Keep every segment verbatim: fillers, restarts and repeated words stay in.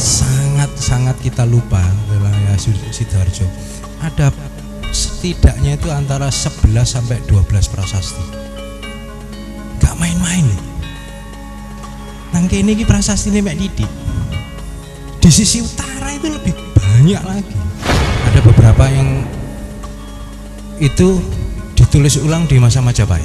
sangat-sangat kita lupa wilayah Sidoarjo. Ada setidaknya itu antara sebelas sampai dua belas prasasti. Gak main-main nih. Nang kene iki prasastine mek didik. Di sisi utara itu lebih banyak lagi. Ada beberapa yang itu ditulis ulang di masa Majapahit.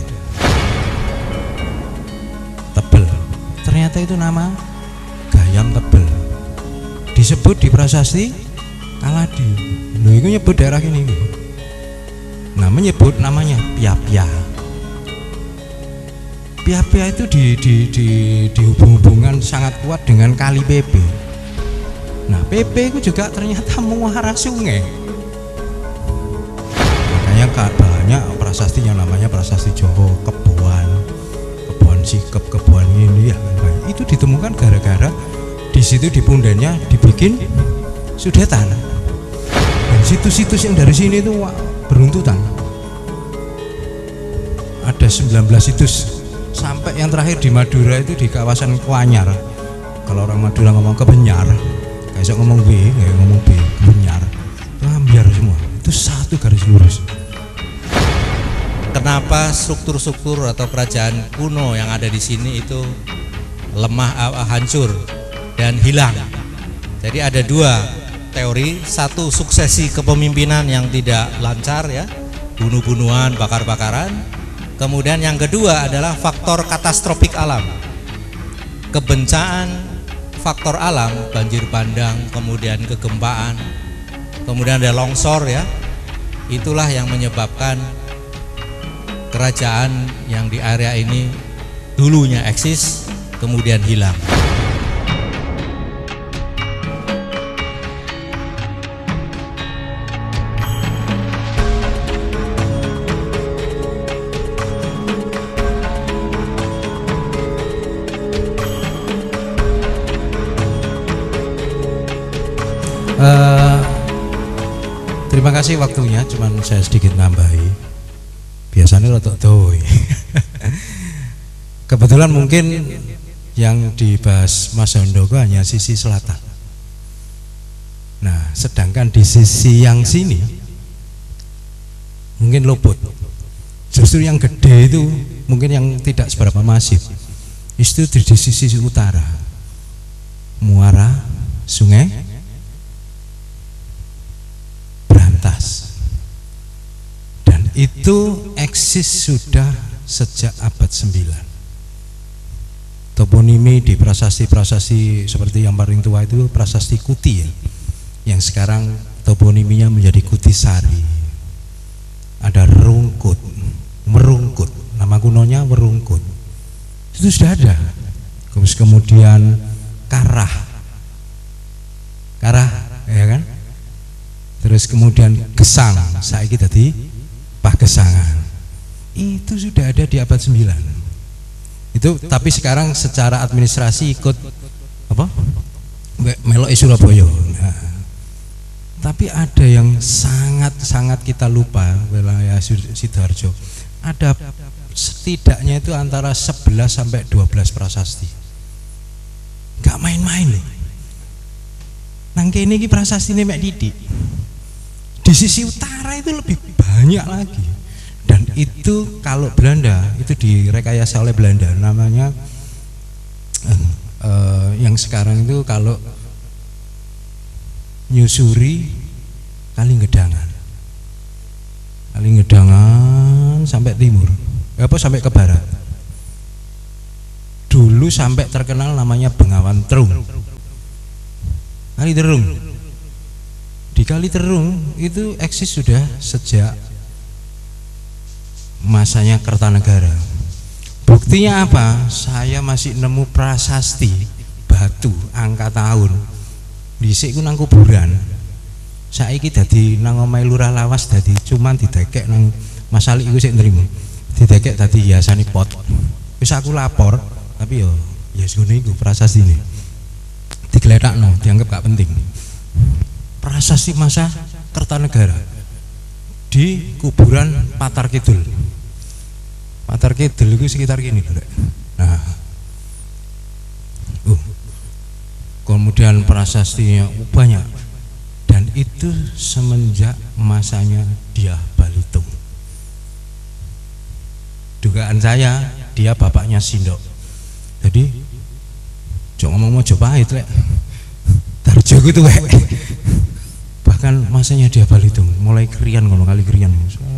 Tebel. Ternyata itu nama Gayam Tebel. Disebut di prasasti Kaladi. Lho iku nyebut daerah ini. Nah, menyebut namanya Pia-Pia. Pia-Pia itu di, di, di, dihubung-hubungkan sangat kuat dengan kali P P. Nah, P P itu juga ternyata muara sungai. Makanya banyak prasasti yang namanya prasasti Jowo, Keboan, Keboan Sikep, Keboan ini ya. Nah, itu ditemukan gara-gara di situ di pundennya dibikin sudetan. Dan situs-situs yang dari sini itu beruntutan. Ada sembilan belas situs. Sampai yang terakhir di Madura itu di kawasan Kuanyar. Kalau orang Madura ngomong Kebenyar, kayak ngomong B, kayak ngomong B, Kebenyar, itu ambiar semua. Itu satu garis lurus. Kenapa struktur-struktur atau kerajaan kuno yang ada di sini itu lemah, hancur dan hilang? Jadi ada dua teori, satu suksesi kepemimpinan yang tidak lancar ya, bunuh-bunuhan, bakar-bakaran. Kemudian yang kedua adalah faktor katastrofik alam, kebencaan faktor alam, banjir bandang, kemudian kegempaan, kemudian ada longsor ya. Itulah yang menyebabkan kerajaan yang di area ini dulunya eksis kemudian hilang. Uh, terima kasih waktunya, cuman saya sedikit nambahi. Biasanya rotok doi. Kebetulan mungkin yang dibahas Mas Handoko hanya sisi selatan. Nah, sedangkan di sisi yang sini mungkin luput. Justru yang gede itu mungkin yang tidak seberapa masif. Itu di sisi utara. Muara sungai dan itu eksis sudah sejak abad sembilan. Toponimi di prasasti-prasasti seperti yang paling tua itu prasasti Kuti ya, yang sekarang toponiminya menjadi Kutisari. Ada Rungkut, Merungkut, nama kunonya Merungkut, itu sudah ada. Terus kemudian Karah, Karah ya kan. Terus kemudian Gesang, saiki tadi Pagesangan. Itu sudah ada di abad sembilan. Itu tapi sekarang secara administrasi ikut apa? Melok Surabaya. Nah, tapi ada yang sangat-sangat kita lupa wilayah Sidoarjo. Ada setidaknya itu antara sebelas sampai dua belas prasasti. Gak main-main loh. Nang kene iki prasastine mek didik. Di sisi utara itu lebih banyak lagi. Dan itu kalau Belanda itu direkayasa oleh Belanda, namanya eh, eh, yang sekarang itu kalau nyusuri Kalinggedangan, Kalinggedangan sampai timur, apa sampai ke barat. Dulu sampai terkenal namanya Bengawan Terung, Kali Terung. Di Kali Terung itu eksis sudah sejak masanya Kertanegara. Buktinya apa? Saya masih nemu prasasti batu angka tahun. Dhisik ku nang kuburan. Saiki dadi nang omahe Lurah Lawas, dadi cuman didekek nang Mas Ali iku sik nrimo. Didekek dadi hiasane pot. Wis aku lapor, tapi yo ya ngene iku prasastine. Digletakno, dianggap gak penting. Prasasti masa Kertanegara di kuburan Patar Kidul. Patar Kidul itu sekitar gini, nah, uh, kemudian kemudian prasastinya banyak, dan itu semenjak masanya Dyah Balitung. Dugaan saya dia bapaknya Sindok. Jadi jangan ngomong Mojopahit lek Tarjo gitu wek. Bahkan masanya Dyah Balitung mulai Krian ngono kali Krian.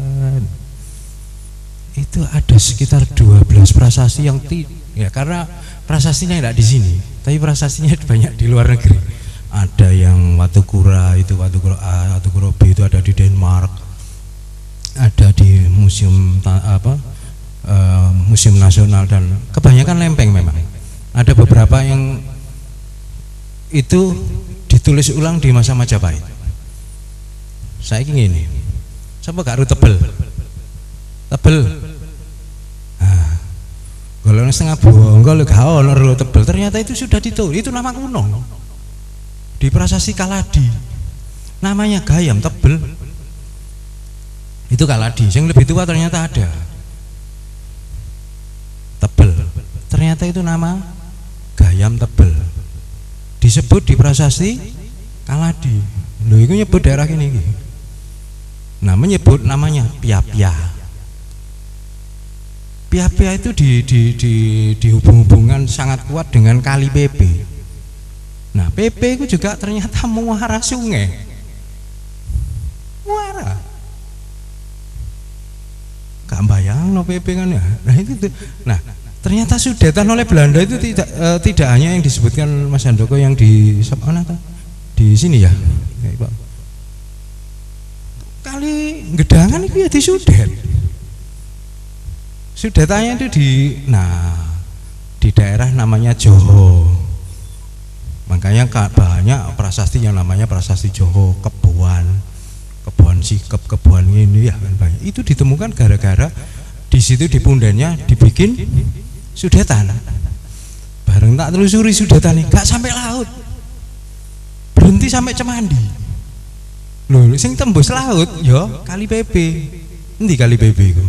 Itu ada sekitar dua belas prasasti yang tidak, ya karena prasastinya tidak di sini, tapi prasastinya banyak di luar negeri. Ada yang Watukura itu, Watukura A, Watukura B itu ada di Denmark, ada di museum apa uh, museum nasional, dan kebanyakan lempeng memang. Ada beberapa yang itu ditulis ulang di masa Majapahit. Saya ingin ini, siapa gak tebel, tebel. Nah, kalau setengah buang, kalau gak ono tebel, ternyata itu sudah ditulis, itu nama kuno. Di prasasti Kaladi, namanya Gayam Tebel. Itu Kaladi, yang lebih tua ternyata ada. Tebel, ternyata itu nama Gayam Tebel. Disebut di prasasti Kaladi. Loh, itu nyebut daerah ini. Nah, menyebut namanya Pia-Pia. Pia-Pia itu di, di, di, dihubung-hubungkan sangat kuat dengan kali P P. Nah, P P itu juga ternyata muara sungai. Muara. Gak bayang no P P kan ya. Nah, itu, nah ternyata sudetan oleh Belanda itu tidak eh, tidak hanya yang disebutkan Mas Handoko yang di mana di sini ya. Kali Gedangan itu ya di sudet. Sudetannya itu di, nah di daerah namanya Joho. Makanya banyak prasasti yang namanya prasasti Joho, Keboan, Keboan Sikep, Keboan ini ya kan banyak. Itu ditemukan gara-gara di situ di pundennya dibikin sudetan. Bareng tak telusuri sudetan ini, gak sampai laut, berhenti sampai Cemandi. Loh, sing tembus laut, yo kali P P. Endi kali P P itu?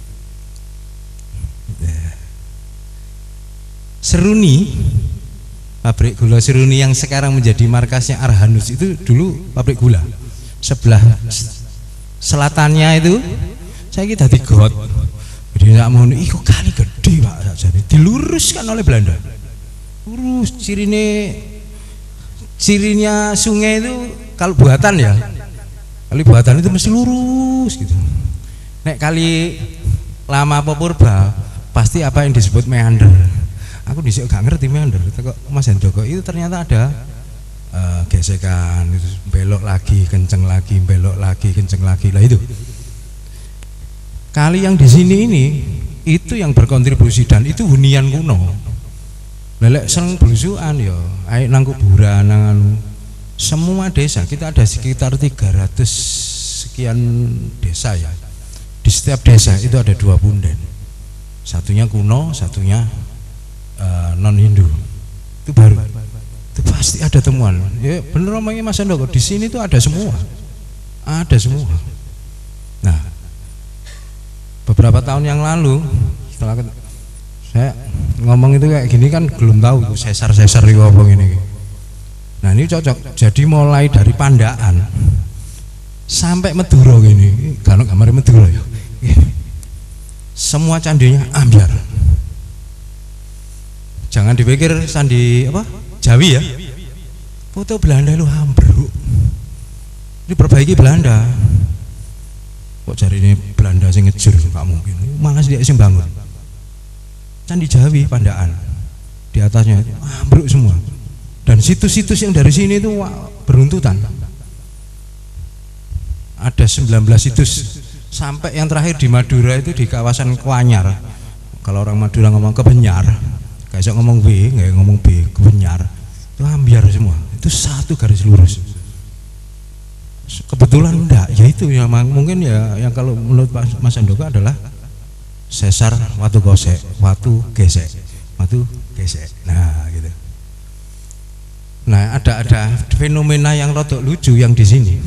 Seruni, pabrik gula Seruni yang sekarang menjadi markasnya Arhanus itu dulu pabrik gula. Sebelah selatannya itu saya kita di got. Jadi nggak mau nih, kok kali gede pak, jadi diluruskan oleh Belanda. Lurus, cirine, cirinya sungai itu kalau buatan ya, kali buatan itu mesti lurus gitu. Nek kali lama apa purba, pasti apa yang disebut meander. Aku disini gak ngerti meander, kok Mas Handoko itu ternyata ada uh, gesekan, itu belok lagi, kenceng lagi, belok lagi, kenceng lagi, lah itu. Kali yang di sini ini itu yang berkontribusi, dan itu hunian kuno. Lelek seng belusuan ya, air nang kuburan, nang semua desa kita ada sekitar tiga ratus sekian desa ya. Di setiap desa itu ada dua punden, satunya kuno, satunya uh, non Hindu. Itu baru, itu pasti ada temuan. Ya bener omongnya Mas Handoko, di sini tuh ada semua, ada semua. Nah, beberapa tahun yang lalu setelah saya ngomong itu kayak gini kan belum tahu sesar-sesar itu apa ini. Nah ini cocok, jadi mulai dari Pandaan sampai Madura gini, kalau kamar Madura ya, semua candinya ambyar. Jangan dipikir candi apa Jawi ya, foto Belanda lu ambruk, ini perbaiki Belanda. Kok cari ini Belanda sing ngejur, nggak mungkin. Mana sih dia sing bangun? Candi Jawi Pandaan, di atasnya ambruk semua. Dan situs-situs yang dari sini itu beruntutan. Ada sembilan belas situs, sampai yang terakhir di Madura itu di kawasan Kuanyar. Kalau orang Madura ngomong Kebenyar, kayak ngomong B, nggak ngomong B, Kebenyar. Itu ambyar semua. Itu satu garis lurus. Kebetulan enggak, ya itu yang mungkin ya yang kalau menurut Mas Handoko adalah sesar Watu Gosek, Watu Gesek, Watu Gesek. Nah, gitu. Nah, ada ada fenomena yang rodok lucu yang di sini.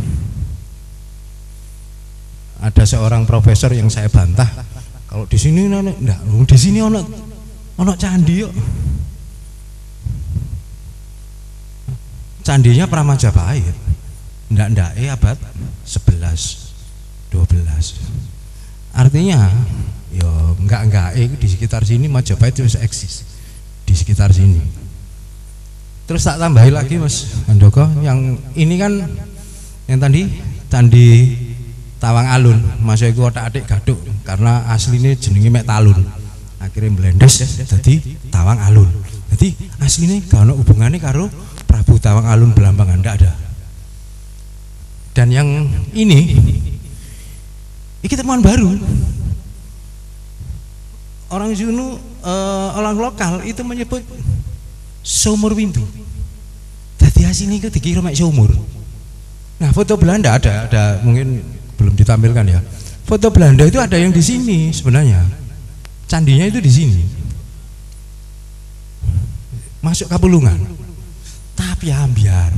Ada seorang profesor yang saya bantah, kalau di sini enggak, di sini ono ono candi yuk. candinya Pramajapahit, ndak-ndak eh abad sebelas dua belas. Artinya ya enggak-enggak eh di sekitar sini Majapahit itu eksis di sekitar sini. Terus tak tambahin lagi Mas Handoko, yang ini kan yang tadi Candi Tawang Alun, Mas iku otak-atik gaduk karena aslinya jenenge mek Talun. Akhirnya blendes jadi Tawang Alun. Jadi aslinya gak ada hubungannya karo Prabu Tawang Alun Belambangan, ndak ada. Dan yang ini ini temuan baru. Orang Zulu, eh, orang lokal itu menyebut sumur windu. Jadi aslinya itu dikira mek sumur. Nah, foto Belanda ada, ada mungkin belum ditampilkan ya. Foto Belanda itu ada yang di sini sebenarnya. Candinya itu di sini. Masuk Kapulungan. Tapi ambiar.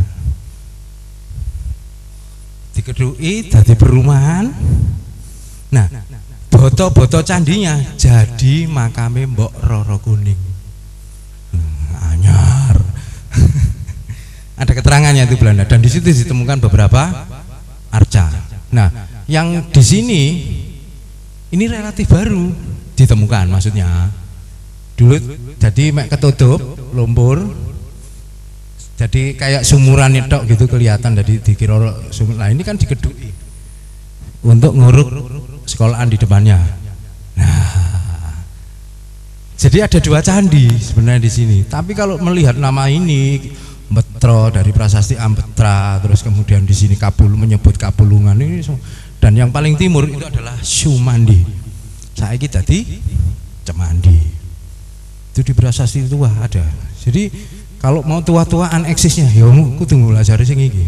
Dikedui dari perumahan. Nah, boto-boto candinya jadi makame Mbok Roro Kuning. Hmm, anyar. Ada keterangannya itu Belanda, dan di situ ditemukan beberapa arca. Nah, yang di sini ini relatif baru ditemukan, maksudnya dulu jadi mek ketutup lumpur, jadi kayak sumuran itu gitu kelihatan dari dikira sumur. Nah ini kan dikedui untuk nguruk sekolahan di depannya. Nah, jadi ada dua candi sebenarnya di sini. Tapi kalau melihat nama ini Betro dari prasasti Ambetra, terus kemudian di sini Kapul menyebut Kapulungan ini, dan yang paling timur itu adalah Sumandi. Saya kita di Cemandi. Itu di prasasti tua ada. Jadi kalau mau tua-tuaan eksisnya, ya aku tunggu belajar sing iki.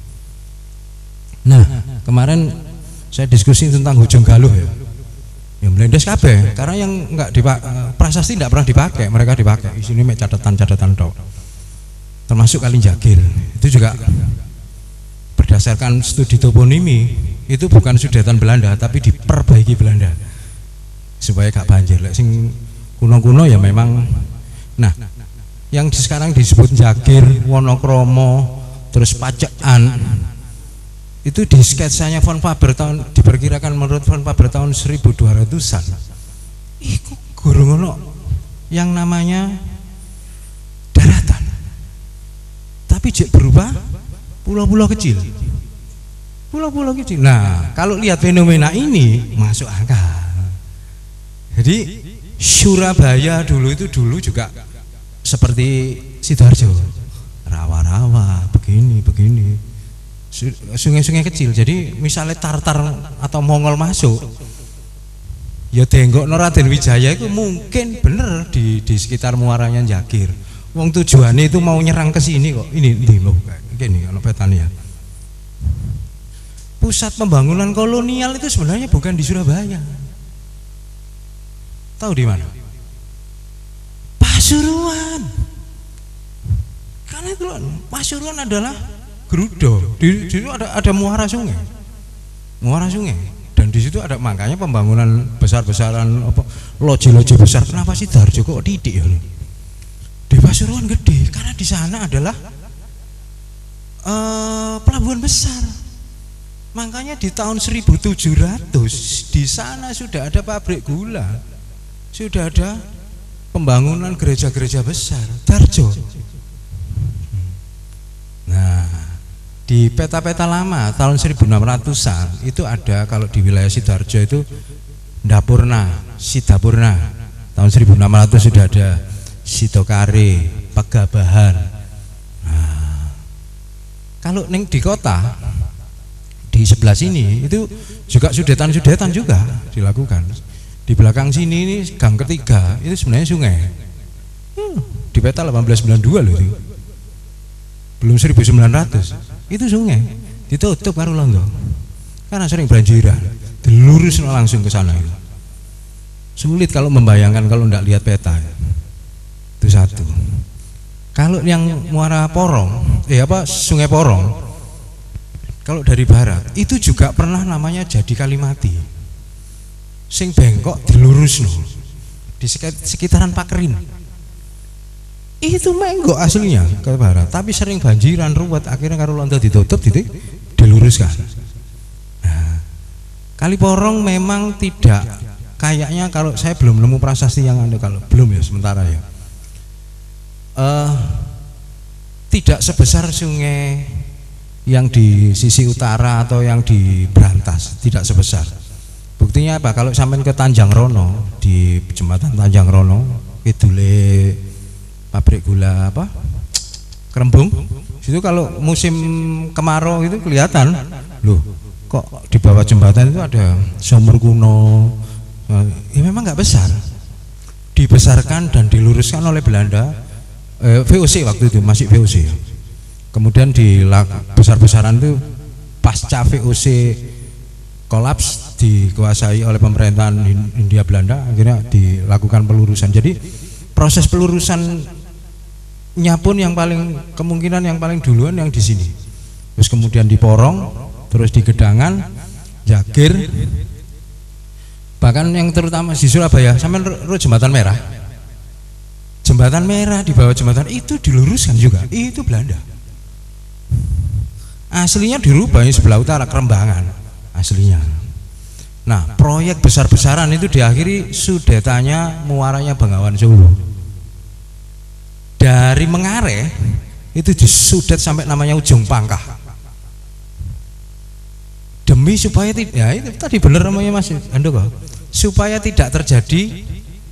Nah, kemarin saya diskusi tentang Hujung Galuh ya. Ya blendes kabeh, karena yang enggak dipakai prasasti enggak pernah dipakai, mereka dipakai. Di sini mek catatan-catatan tok. Termasuk Kalinjagir itu juga berdasarkan studi toponimi, itu bukan sudetan Belanda tapi diperbaiki Belanda supaya gak banjir. Lek sing kuno-kuno ya memang. Nah, yang sekarang disebut Jagir, Wonokromo, terus Pacekan, itu di sketsanya Von Faber tahun, diperkirakan menurut Von Faber tahun seribu dua ratusan. Iku gurung ono yang namanya daratan, tapi jek berubah pulau-pulau kecil, pulau-pulau kecil. Nah, kalau lihat fenomena ini masuk akal. Jadi Surabaya dulu itu dulu juga seperti Sidoarjo, rawa-rawa, begini, begini, sungai-sungai kecil. Jadi misalnya Tartar atau Mongol masuk, ya tenggok Raden Wijaya itu mungkin bener di, di sekitar muaranya Jagir. Wong tujuannya itu mau nyerang ke sini kok. Ini ini loh, gini kalau petani ya. Pusat pembangunan kolonial itu sebenarnya bukan di Surabaya. Tahu di mana? Pasuruan. Karena itu Pasuruan adalah Gerudo. Di situ ada ada muara sungai. Muara sungai. Dan di situ ada, makanya pembangunan besar-besaran apa loji-loji besar. Kenapa sih Sidoarjo kok titik ya? Di Pasuruan gede karena di sana adalah uh, pelabuhan besar. Makanya di tahun seribu tujuh ratus di sana sudah ada pabrik gula, sudah ada pembangunan gereja-gereja besar, Darjo. Nah, di peta-peta lama tahun seribu enam ratusan itu ada, kalau di wilayah Sidoarjo itu Dapurna, Sidapurna. Tahun seribu enam ratus sudah ada Sidokare, Pegabahan. Nah, kalau neng di kota di sebelah sini itu juga sudetan-sudetan juga dilakukan. Di belakang sini ini gang ketiga itu sebenarnya sungai. Hmm, di peta delapan belas sembilan puluh dua loh itu. Belum seribu sembilan ratus. Itu sungai. Ditutup karo londo. Karena sering banjiran. Dilurus langsung ke sana itu. Sulit kalau membayangkan kalau enggak lihat peta. Itu satu. Kalau yang muara Porong, eh apa Sungai Porong, kalau dari barat itu juga pernah namanya Jadi Kalimati. Sing bengkok dilurus loh di sekitaran Pakerin. Itu menggo aslinya ke barat, tapi sering banjiran ruwet, akhirnya karo londo ditutup titik diluruskan. Nah, Kali Porong memang tidak, kayaknya kalau saya belum nemu prasasti yang ada, kalau belum ya sementara ya, uh, tidak sebesar sungai yang di sisi utara atau yang di Brantas, tidak sebesar. Buktinya apa? Kalau sampai ke Tanjang Rono, di jembatan Tanjang Rono, kidule pabrik gula apa? Kerembung. Situ kalau musim kemarau itu kelihatan, loh, kok di bawah jembatan itu ada sumur kuno. Ya memang nggak besar. Dibesarkan dan diluruskan oleh Belanda. Eh, V O C waktu itu masih V O C. Kemudian di besar-besaran itu pasca V O C kolaps dikuasai oleh pemerintahan Hindia Belanda, akhirnya dilakukan pelurusan. Jadi proses pelurusannya pun yang paling kemungkinan yang paling duluan yang di sini. Terus kemudian di Porong, terus di Gedangan, Jagir, bahkan yang terutama di Surabaya sampai Jembatan Merah. Jembatan Merah di bawah jembatan itu diluruskan juga, itu Belanda. Aslinya dirubah sebelah utara Kerembangan aslinya. Nah, proyek besar-besaran itu diakhiri sudetannya muaranya Bengawan Solo. Dari Mengareh itu disudet sampai namanya Ujung Pangkah. Demi supaya tidak, ya itu tadi benar namanya Mas Handoko, supaya tidak terjadi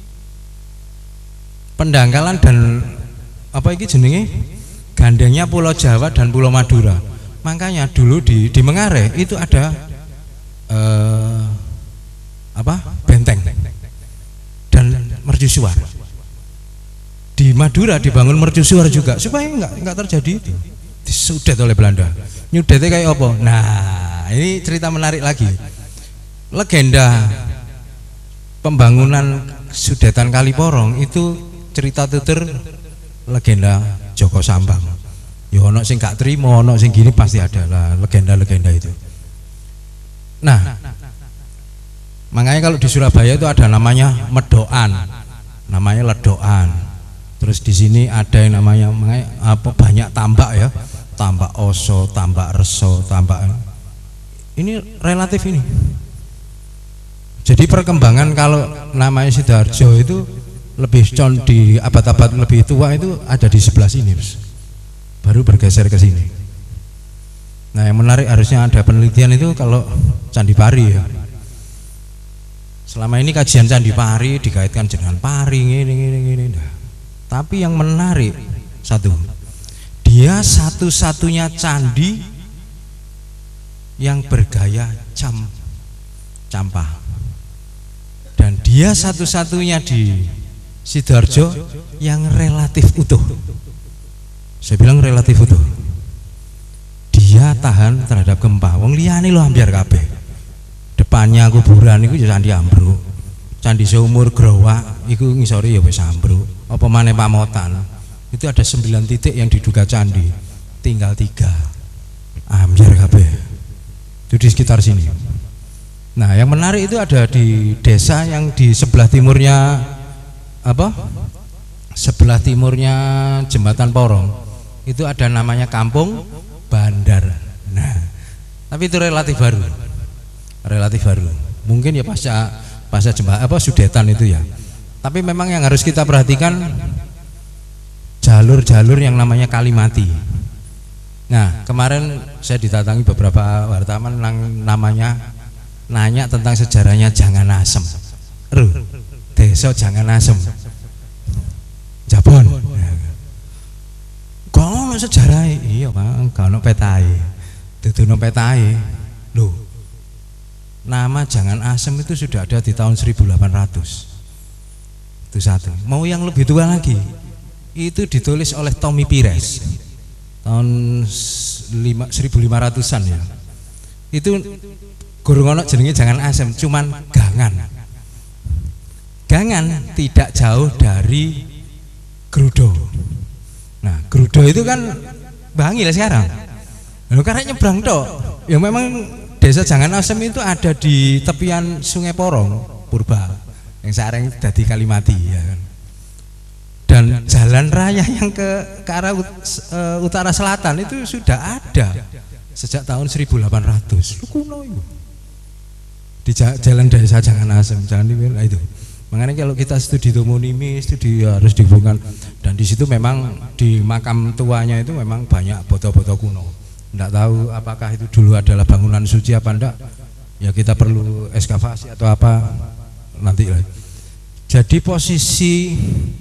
pendangkalan dan apa ini jenenge gandengnya Pulau Jawa dan Pulau Madura. Makanya dulu di di Mengareh itu ada eh, apa benteng dan mercusuar. Di Madura dibangun mercusuar juga supaya enggak enggak terjadi itu. Disudet oleh Belanda. Nyudetnya kayak apa? Nah, ini cerita menarik lagi. Legenda pembangunan sudetan Kali Porong itu cerita tutur legenda Joko Sambang. Ya ono sing gak terima, ono sing gini pasti ada lah legenda-legenda itu. Nah, makanya kalau di Surabaya itu ada namanya Medokan, namanya Ledokan. Terus di sini ada yang namanya apa banyak tambak ya, tambak Oso, tambak Reso, tambak ini relatif ini. Jadi perkembangan kalau namanya Sidoarjo itu lebih con di abad-abad lebih tua itu ada di sebelah sini, Mas. Baru bergeser ke sini. Nah, yang menarik harusnya ada penelitian itu kalau Candi Pari ya. Selama ini kajian Candi Pari dikaitkan dengan Pari ini ini ini. Nah, tapi yang menarik satu, dia satu-satunya candi yang bergaya cam campa. Dan dia satu-satunya di Sidoarjo yang relatif utuh. Saya bilang relatif utuh. Dia tahan terhadap gempa. Wong liyane lho ambyar kabeh. Depannya kuburan iku ya candi ambruk. Candi Seumur Growak iku ngisore ya wis ambruk. Apa maneh Pamotan. Itu ada sembilan titik yang diduga candi. Tinggal tiga. Ambyar kabeh. Itu di sekitar sini. Nah, yang menarik itu ada di desa yang di sebelah timurnya apa? Sebelah timurnya Jembatan Porong. Itu ada namanya Kampung Bandar. Nah, tapi itu relatif baru, relatif baru. Mungkin ya pasca pasca jembatan apa sudetan itu ya. Tapi memang yang harus kita perhatikan jalur-jalur yang namanya Kalimati. Nah, kemarin saya didatangi beberapa wartawan yang namanya nanya tentang sejarahnya Jangan Asem. Ruh, desa Jangan Asem. Jabon. Kalau sejarah iya bang, kalau petai, tutuno petai, loh, nama Jangan Asem itu sudah ada di tahun seribu delapan ratus. Itu satu. Mau yang lebih tua lagi, itu ditulis oleh Tommy Pires tahun seribu lima ratusan ya. Itu gurung ono jenenge Jangan Asem, cuman Gangan. Gangan tidak jauh dari Grudo. Nah, Grudo itu kan Bangil sekarang. Lalu karena nyebrang tok. Ya memang desa Jangan Asem itu ada di tepian Sungai Porong, Purba. Yang sekarang dadi Kalimati ya kan. dan jalan raya yang ke, ke arah ut, uh, utara selatan itu sudah ada sejak tahun seribu delapan ratus. Lu kuno itu di jalan desa Janganasem, jangan dibilang itu. Makanya kalau kita studi toponimi, studi ya harus dihubungkan, dan di situ memang di makam tuanya itu memang banyak foto-foto kuno. Tidak tahu apakah itu dulu adalah bangunan suci apa enggak, ya kita perlu ekskavasi atau apa nanti lah. Jadi posisi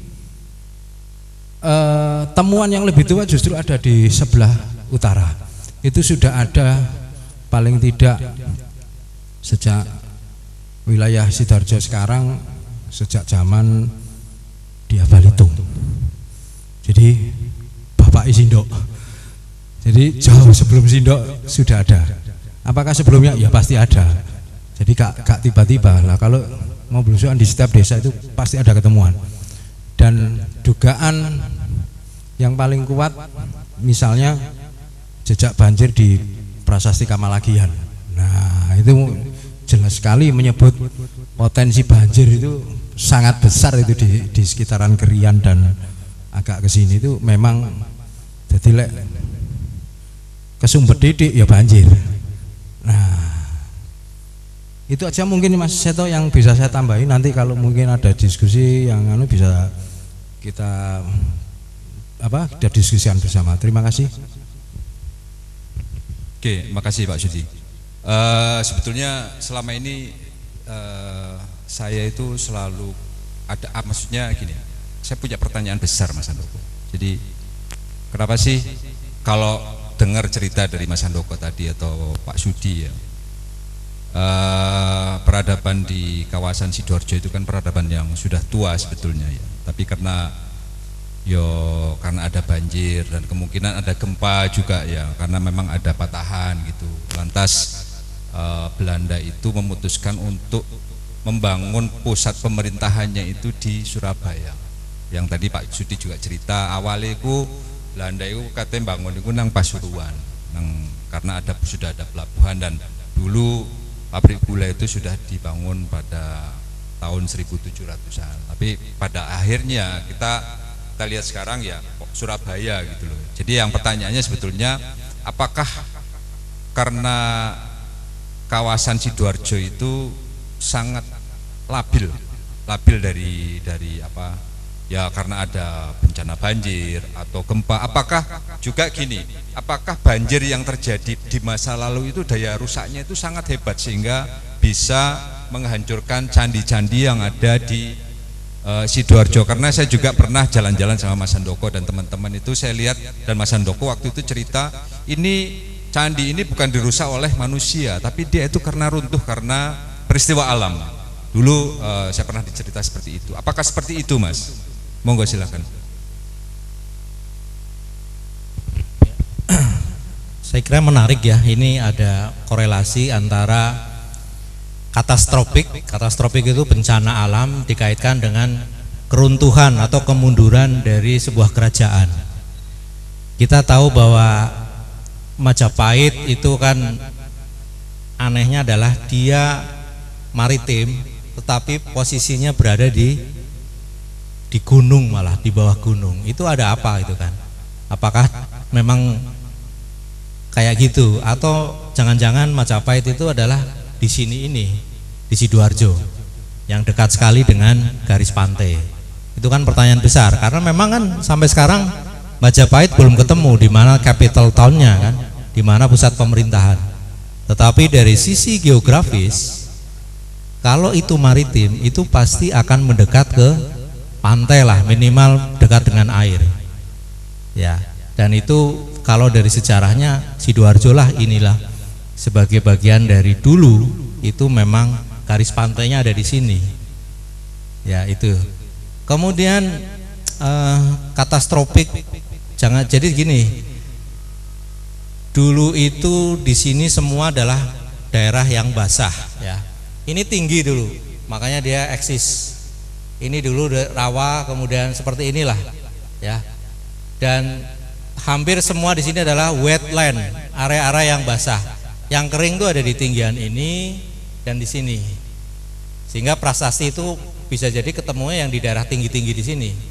eh, temuan yang lebih tua justru ada di sebelah utara. Itu sudah ada paling tidak sejak wilayah Sidoarjo sekarang, sejak zaman Dia Balitung. Jadi Bapak Isindok. Jadi jauh sebelum Sindok sudah ada. Apakah sebelumnya? Ya pasti ada. Jadi gak, gak tiba-tiba lah, kalau mau belusukan di setiap desa itu pasti ada ketemuan. Dan dugaan yang paling kuat misalnya jejak banjir di Prasasti Kamalagian. Nah itu jelas sekali menyebut potensi banjir itu sangat besar itu di, di sekitaran Kerian dan agak ke sini itu memang jadi lek ke Sumber Didik ya banjir. Nah itu aja mungkin Mas Seto yang bisa saya tambahin, nanti kalau mungkin ada diskusi yang anu bisa kita apa kita diskusikan bersama. Terima kasih. Oke, makasih Pak Sudi. Uh, sebetulnya selama ini uh, saya itu selalu ada, ah, maksudnya gini, saya punya pertanyaan besar Mas Handoko. Jadi kenapa sih kalau dengar cerita dari Mas Handoko tadi atau Pak Sudi ya, uh, peradaban di kawasan Sidoarjo itu kan peradaban yang sudah tua sebetulnya ya, tapi karena yo karena ada banjir dan kemungkinan ada gempa juga ya, karena memang ada patahan gitu, lantas uh, Belanda itu memutuskan untuk membangun pusat pemerintahannya itu di Surabaya. Yang tadi Pak Sudi juga cerita awalnya itu Belanda itu katanya bangun itu nang Pasuruan, nang karena ada sudah ada pelabuhan, dan dulu pabrik gula itu sudah dibangun pada tahun seribu tujuh ratusan. Tapi pada akhirnya kita kita lihat sekarang ya Surabaya gitu loh. Jadi yang pertanyaannya sebetulnya apakah karena kawasan Sidoarjo itu sangat labil, labil dari dari apa? Ya karena ada bencana banjir atau gempa. Apakah juga gini, apakah banjir yang terjadi di masa lalu itu daya rusaknya itu sangat hebat sehingga bisa menghancurkan candi-candi yang ada di uh, Sidoarjo? Karena saya juga pernah jalan-jalan sama Mas Handoko dan teman-teman itu, saya lihat, dan Mas Handoko waktu itu cerita ini candi ini bukan dirusak oleh manusia, tapi dia itu karena runtuh karena peristiwa alam. Dulu uh, saya pernah dicerita seperti itu. Apakah seperti itu Mas? Monggo silakan. Saya kira menarik ya, ini ada korelasi antara katastrofik, katastrofik itu bencana alam dikaitkan dengan keruntuhan atau kemunduran dari sebuah kerajaan. Kita tahu bahwa Majapahit itu kan anehnya adalah dia maritim, tetapi posisinya berada di di gunung, malah di bawah gunung. Itu ada apa itu kan? Apakah memang kayak gitu, atau jangan-jangan Majapahit itu adalah di sini ini, di Sidoarjo yang dekat sekali dengan garis pantai? Itu kan pertanyaan besar, karena memang kan sampai sekarang Majapahit belum ketemu di mana capital town-nya kan, di mana pusat pemerintahan. Tetapi dari sisi geografis, kalau itu maritim itu pasti akan mendekat ke pantai lah, minimal dekat dengan air ya. Dan itu kalau dari sejarahnya Sidoarjo lah inilah sebagai bagian dari dulu itu memang garis pantainya ada di sini ya. Itu kemudian eh, katastrofik, jangan jadi gini, dulu itu di sini semua adalah daerah yang basah ya. Ini tinggi dulu, makanya dia eksis. Ini dulu rawa, kemudian seperti inilah ya. Dan hampir semua di sini adalah wetland, area-area yang basah. Yang kering itu ada di tinggian ini dan di sini. Sehingga prasasti itu bisa jadi ketemunya yang di daerah tinggi-tinggi di sini.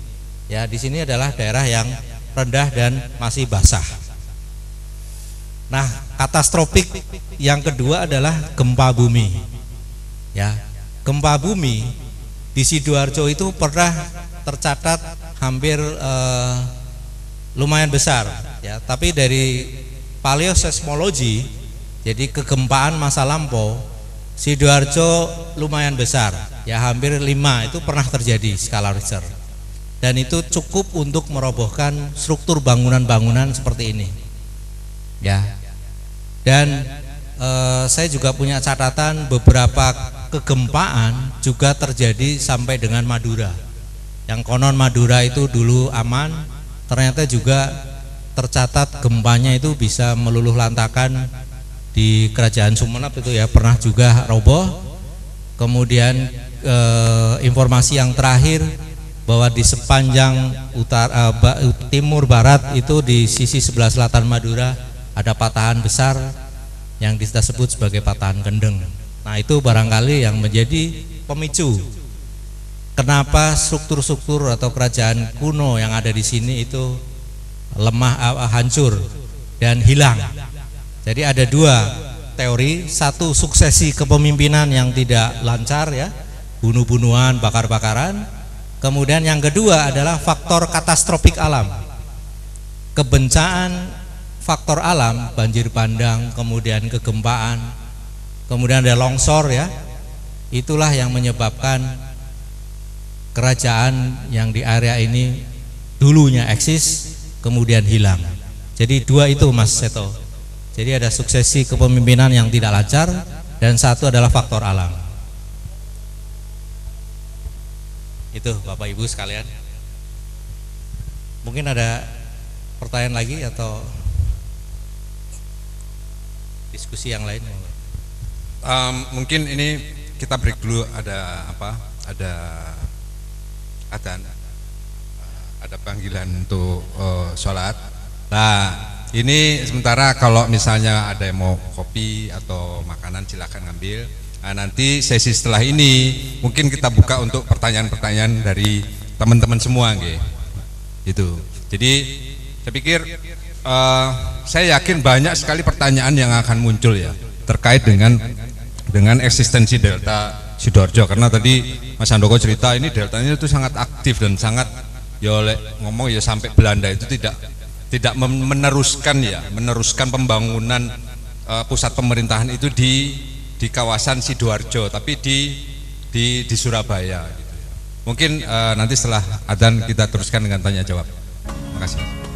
Ya, di sini adalah daerah yang rendah dan masih basah. Nah, katastrofik yang kedua adalah gempa bumi. Ya, gempa bumi di Sidoarjo itu pernah tercatat hampir eh, lumayan besar. Ya, tapi dari paleoseismologi, jadi kegempaan masa lampau, Sidoarjo lumayan besar. Ya, hampir lima itu pernah terjadi skala Richter. Dan itu cukup untuk merobohkan struktur bangunan-bangunan seperti ini. Ya. Dan eh, saya juga punya catatan beberapa kegempaan juga terjadi sampai dengan Madura. Yang konon Madura itu dulu aman, ternyata juga tercatat gempanya itu bisa meluluh lantakan di Kerajaan Sumenep itu ya, pernah juga roboh. Kemudian eh, informasi yang terakhir bahwa di sepanjang utara, uh, timur barat itu di sisi sebelah selatan Madura ada patahan besar yang kita sebut sebagai patahan kendeng. Nah, itu barangkali yang menjadi pemicu kenapa struktur-struktur atau kerajaan kuno yang ada di sini itu lemah, uh, hancur dan hilang. Jadi ada dua teori, satu suksesi kepemimpinan yang tidak lancar ya, bunuh-bunuhan, bakar-bakaran. Kemudian yang kedua adalah faktor katastrofik alam, kebencaan faktor alam, banjir bandang, kemudian kegempaan, kemudian ada longsor ya. Itulah yang menyebabkan kerajaan yang di area ini dulunya eksis kemudian hilang. Jadi dua itu Mas Seto. Jadi ada suksesi kepemimpinan yang tidak lancar dan satu adalah faktor alam. Itu Bapak Ibu sekalian. Mungkin ada pertanyaan lagi atau diskusi yang lain? Um, mungkin ini kita break dulu, ada apa? Ada adzan, ada panggilan untuk uh, sholat. Nah, ini sementara kalau misalnya ada yang mau kopi atau makanan silakan ngambil. Nah, nanti sesi setelah ini mungkin kita buka untuk pertanyaan-pertanyaan dari teman-teman semua, nggih. Itu. Jadi saya pikir uh, saya yakin banyak sekali pertanyaan yang akan muncul ya terkait dengan dengan eksistensi Delta Sidoarjo, karena tadi Mas Handoko cerita ini deltanya itu sangat aktif dan sangat ya oleh ngomong ya sampai Belanda itu tidak tidak meneruskan ya meneruskan pembangunan uh, pusat pemerintahan itu di di kawasan Sidoarjo, tapi di di di Surabaya gitu. Mungkin uh, nanti setelah adzan kita teruskan dengan tanya jawab. Terima kasih.